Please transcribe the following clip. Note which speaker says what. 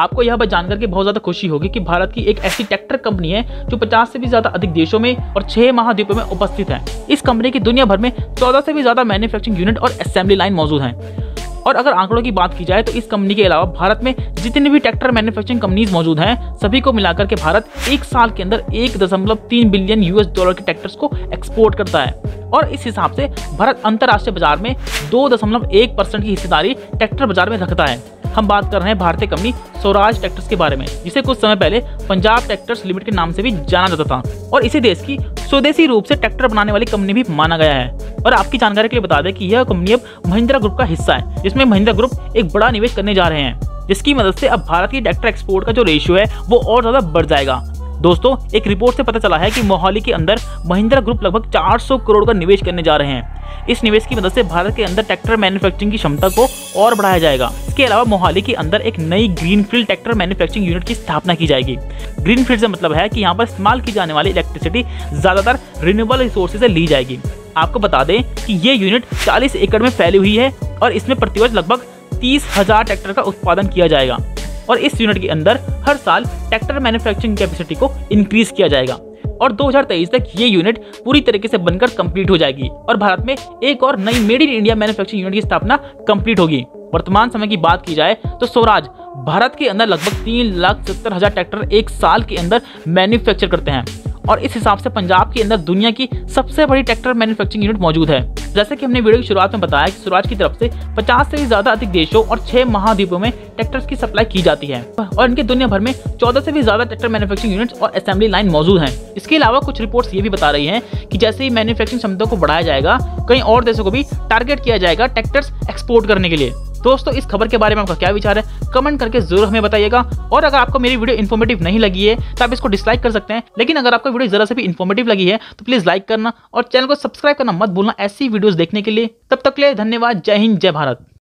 Speaker 1: आपको यह बात जानकर के बहुत ज्यादा खुशी होगी कि भारत की एक ऐसी ट्रैक्टर कंपनी है जो 50 से भी ज्यादा अधिक देशों में और 6 महाद्वीपों में उपस्थित है। इस कंपनी की दुनिया भर में 14 से भी ज्यादा मैन्युफैक्चरिंग यूनिट और असेंबली लाइन मौजूद हैं। और अगर आंकड़ों की बात की जाए तो इस कंपनी के अलावा भारत में जितनी भी ट्रैक्टर मैन्युफैक्चरिंग कंपनीज मौजूद हैं, सभी को मिलाकर के भारत एक साल के अंदर 1.3 बिलियन US$ के ट्रैक्टर्स को एक्सपोर्ट करता है। और इस हिसाब से भारत अंतर्राष्ट्रीय बाजार में 2.1% की हिस्सेदारी ट्रैक्टर बाजार में रखता है। हम बात कर रहे हैं भारतीय कंपनी स्वराज ट्रैक्टर्स के बारे में, जिसे कुछ समय पहले पंजाब ट्रैक्टर्स लिमिटेड के नाम से भी जाना जाता था और इसे देश की स्वदेशी रूप से ट्रैक्टर बनाने वाली कंपनी भी माना गया है। और आपकी जानकारी के लिए बता दें कि यह कंपनी अब महिंद्रा ग्रुप का हिस्सा है, जिसमें महिंद्रा ग्रुप एक बड़ा निवेश करने जा रहे हैं, जिसकी मदद से अब भारत की ट्रैक्टर एक्सपोर्ट का जो रेशियो है वो और ज्यादा बढ़ जाएगा। दोस्तों, एक रिपोर्ट से पता चला है कि मोहाली के अंदर महिंद्रा ग्रुप लगभग 400 करोड़ का निवेश करने जा रहे हैं। इस निवेश की मदद से भारत के अंदर ट्रैक्टर मैन्युफैक्चरिंग की क्षमता को और बढ़ाया जाएगा। इसके अलावा मोहाली के अंदर एक नई ग्रीनफील्ड ट्रैक्टर मैन्युफैक्चरिंग यूनिट की स्थापना की जाएगी। ग्रीनफील्ड से मतलब है कि यहाँ पर इस्तेमाल की जाने वाली इलेक्ट्रिसिटी ज्यादातर रिन्यूएबल रिसोर्सेज से ली जाएगी। आपको बता दें कि ये यूनिट 40 एकड़ में फैली हुई है और इसमें प्रतिवर्ष लगभग 30,000 ट्रैक्टर का उत्पादन किया जाएगा। और इस यूनिट के अंदर हर साल ट्रैक्टर मैन्युफैक्चरिंग कैपेसिटी को इंक्रीज किया जाएगा और 2023 तक ये यूनिट पूरी तरीके से बनकर कंप्लीट हो जाएगी और भारत में एक और नई made in India manufacturing unit की स्थापना कंप्लीट होगी। वर्तमान समय की बात की जाए तो स्वराज भारत के अंदर लगभग 3,70,000 ट्रैक्टर एक साल के अंदर मैन्युफैक्चर करते हैं और इस हिसाब से पंजाब के अंदर दुनिया की सबसे बड़ी ट्रैक्टर मैन्युफैक्चरिंग यूनिट मौजूद है। जैसे कि हमने वीडियो की शुरुआत में बताया कि स्वराज की तरफ से 50 से भी ज्यादा अधिक देशों और 6 महाद्वीपों में ट्रैक्टर्स की सप्लाई की जाती है और इनके दुनिया भर में 14 से भी ज्यादा ट्रैक्टर मैन्युफैक्चरिंग यूनिट्स और असेंबली लाइन मौजूद हैं। इसके अलावा कुछ रिपोर्ट्स ये भी बता रही हैं कि जैसे ही मैन्युफैक्चरिंग क्षमता को बढ़ाया जाएगा, कई और देशों को भी टारगेट किया जाएगा ट्रैक्टर्स एक्सपोर्ट करने के लिए। दोस्तों, इस खबर के बारे में आपका क्या विचार है, कमेंट करके जरूर हमें बताइएगा। और अगर आपको मेरी वीडियो इन्फॉर्मेटिव नहीं लगी है तो आप इसको डिसलाइक कर सकते हैं, लेकिन अगर आपको वीडियो जरा से भी इन्फॉर्मेटिव लगी है तो प्लीज लाइक करना और चैनल को सब्सक्राइब करना मत भूलना ऐसी वीडियोस देखने के लिए। तब तक के लिए धन्यवाद। जय हिंद, जय भारत।